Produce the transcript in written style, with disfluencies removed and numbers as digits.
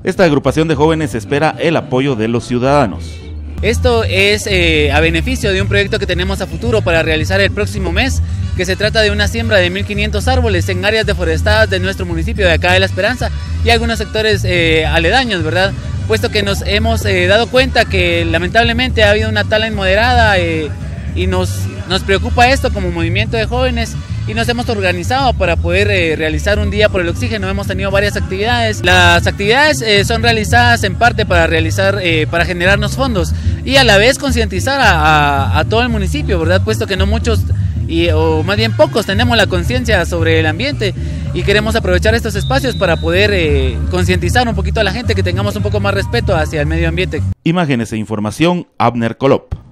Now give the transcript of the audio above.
Esta agrupación de jóvenes espera el apoyo de los ciudadanos. Esto es a beneficio de un proyecto que tenemos a futuro para realizar el próximo mes, que se trata de una siembra de 1500 árboles en áreas deforestadas de nuestro municipio de acá de La Esperanza y algunos sectores aledaños, ¿verdad? Puesto que nos hemos dado cuenta que lamentablemente ha habido una tala inmoderada y nos preocupa esto como movimiento de jóvenes y nos hemos organizado para poder realizar un día por el oxígeno. Hemos tenido varias actividades. Las actividades son realizadas en parte para generarnos fondos y a la vez concientizar a todo el municipio, ¿verdad? Puesto que no muchos o más bien pocos tenemos la conciencia sobre el ambiente y queremos aprovechar estos espacios para poder concientizar un poquito a la gente, que tengamos un poco más respeto hacia el medio ambiente. Imágenes e información, Abner Colop.